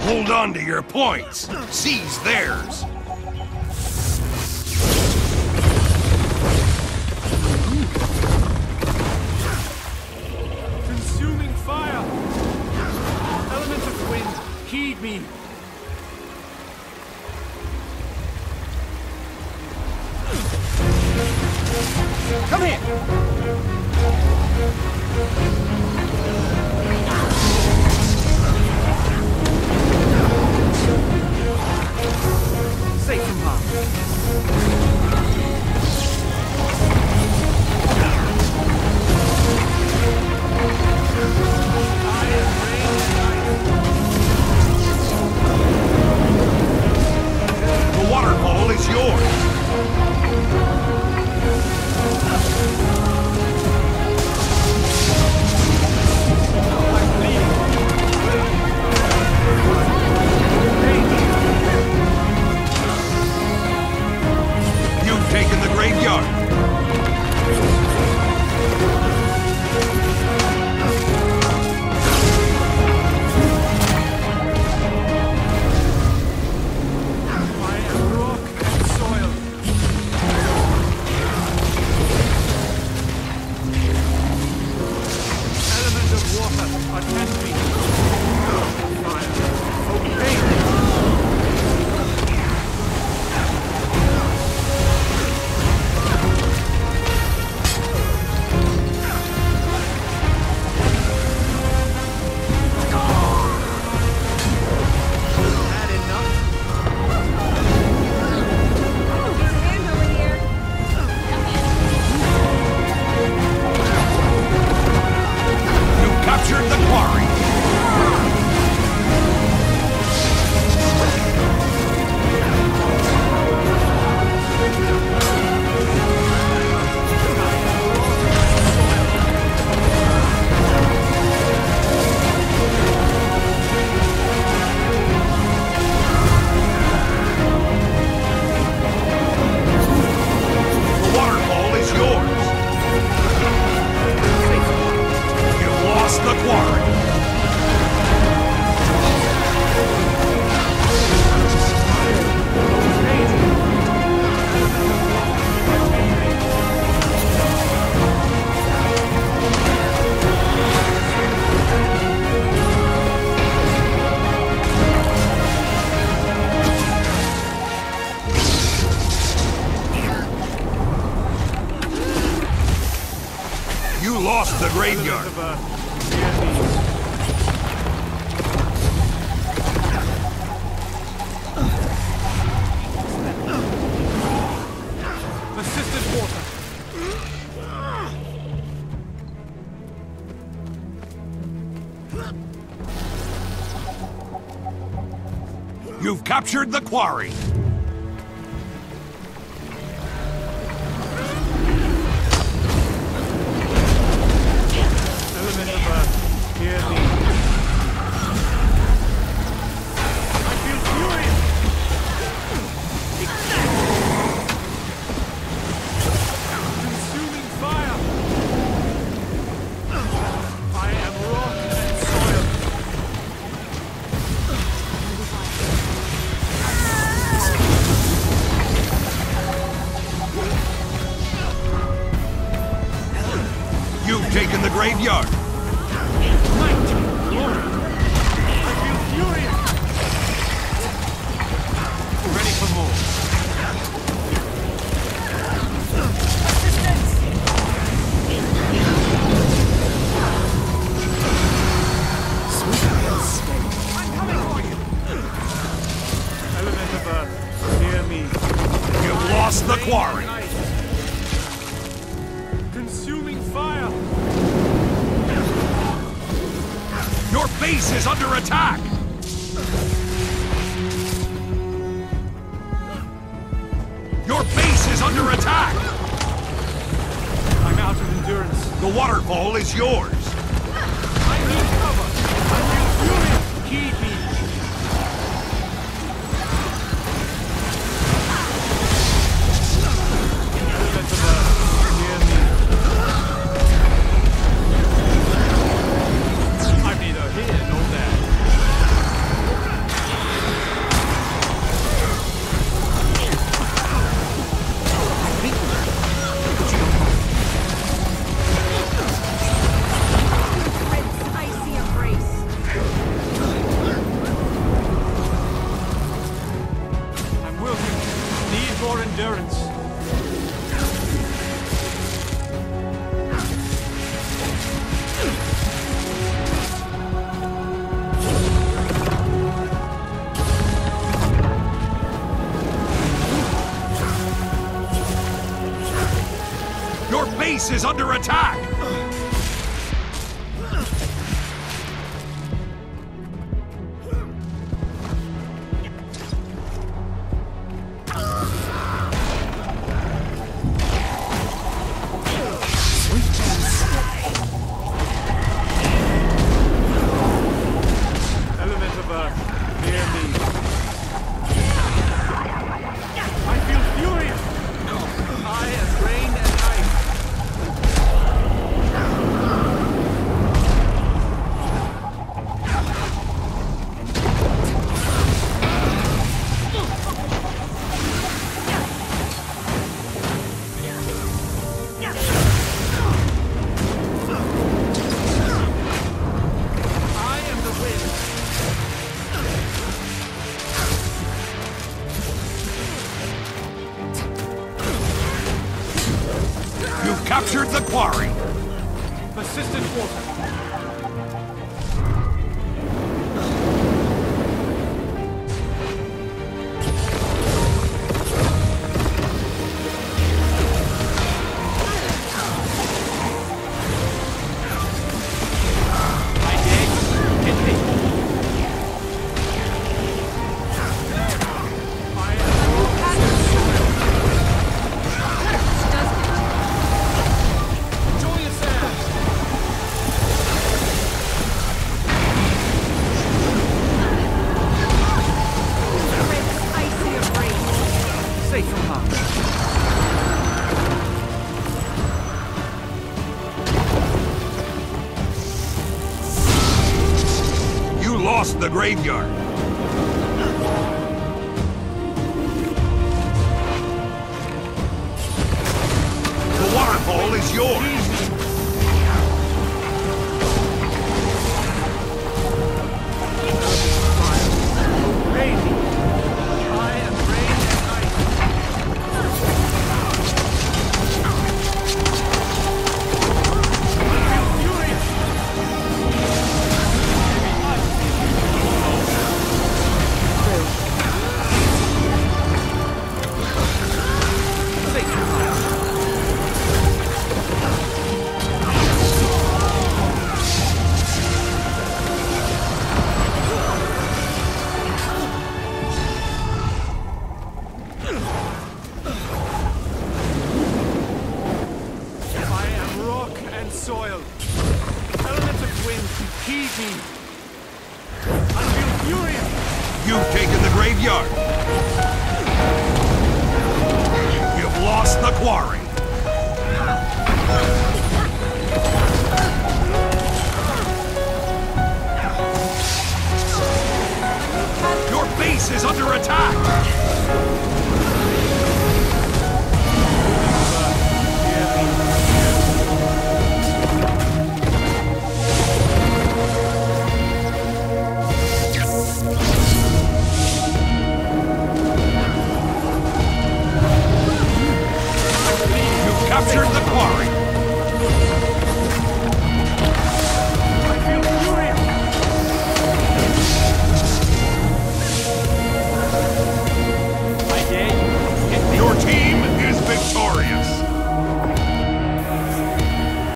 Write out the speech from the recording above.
Hold on to your points. Seize theirs. Consuming fire! Element of wind, heed me! Come here! Safe from harm. The waterfall is yours. You've taken the graveyard. Lost the graveyard. Assisted water. You've captured the quarry. You've taken the graveyard. Might, glory. I feel furious. Ready for more. Assistance! I'm coming for you. Element of earth, hear me. You've lost the quarry. Consuming fire. Your base is under attack! Your base is under attack! I'm out of endurance. The waterfall is yours! I need cover! I feel furious! Keep me! I'm neither here nor there. lost the graveyard. The waterfall is yours. Soil. Elements of wind, heed me. I feel furious. You've taken the graveyard. You've lost the quarry. Your base is under attack. Captured the quarry. I feel furious. Your team is victorious.